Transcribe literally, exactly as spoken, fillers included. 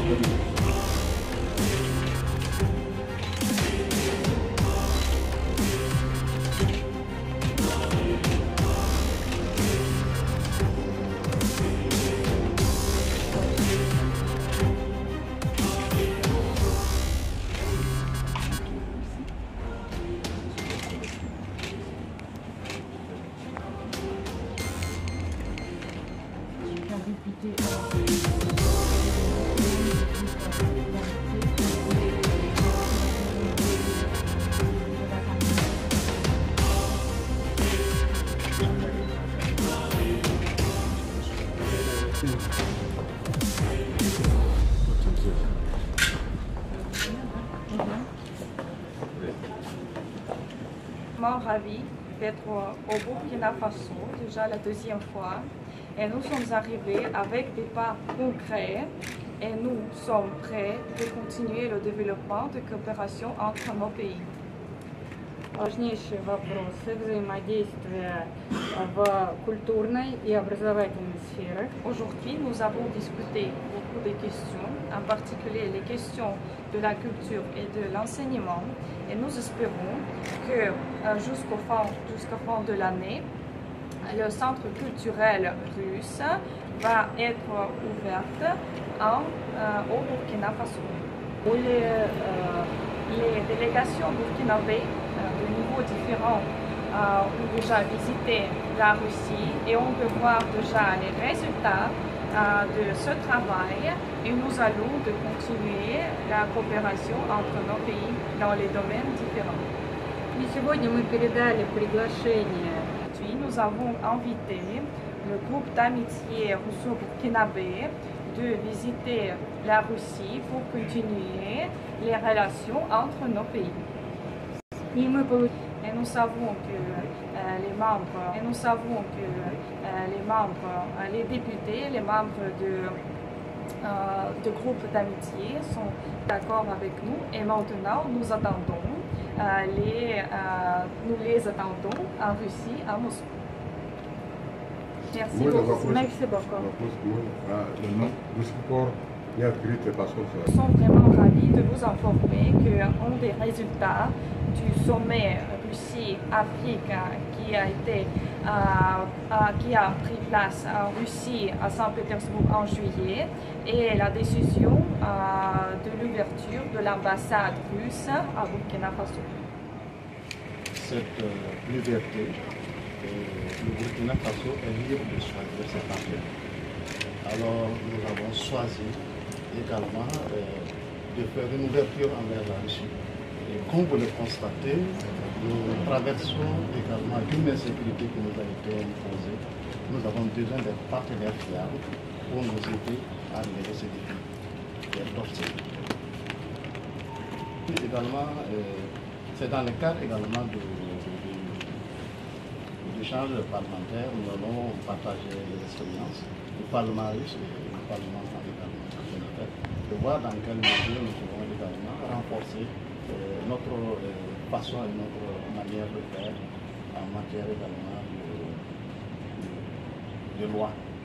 Ravis d'être au Burkina Faso, déjà la deuxième fois. Et nous sommes arrivés avec des pas concrets et nous sommes prêts de continuer le développement de coopération entre nos pays. Важнейшие вопросы взаимодействия в культурной и образовательной сферах. Aujourd'hui, nous avons discuté beaucoup de questions, en particulier les questions de la culture et de l'enseignement. Et nous espérons que euh, jusqu'au fin, jusqu'au fin de l'année, le centre culturel russe va être ouvert en, euh, au Burkina Faso. Pour les, euh, les délégations burkinabées de niveaux différents euh, ont déjà visité la Russie et on peut voir déjà les résultats euh, de ce travail et nous allons de continuer la coopération entre nos pays dans les domaines différents. И сегодня мы передали приглашение. Puis nous avons invité le groupe d'amitié russo-burkinabé de visiter la Russie pour continuer les relations entre nos pays. Et nous savons que euh, les membres, et nous savons que euh, les membres, euh, les députés, les membres de, euh, de groupe d'amitié sont d'accord avec nous. Et maintenant, nous attendons euh, les, euh, nous les attendons en Russie, à Moscou. Merci beaucoup. Merci beaucoup. Nous sommes vraiment ravis de vous informer qu'un des résultats du sommet Russie-Afrique qui a été euh, euh, qui a pris place en Russie à Saint-Pétersbourg en juillet et la décision euh, de l'ouverture de l'ambassade russe à Burkina Faso. Cette euh, liberté, euh, le Burkina Faso est libre de choisir ses partenaires. Alors nous avons choisi également euh, de faire une ouverture envers la Russie. Et comme vous le constatez, nous traversons également une insécurité qui nous a été imposée. Nous avons besoin d'être partenaires fiables pour nous aider à relever ces défis d'obstacles. Également, euh, c'est dans le cadre également de, de, de l'échange parlementaire, nous allons partager les expériences du Parlement russe et du Parlement également de voir dans quelle mesure nous pouvons également renforcer euh, notre euh, façon et notre manière de faire en matière également de, de, de loi.